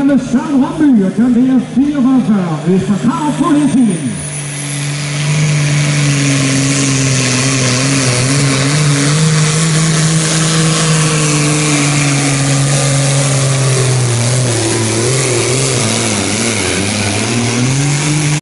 med Sandra Myhr kan det 4 is the powerpulling team.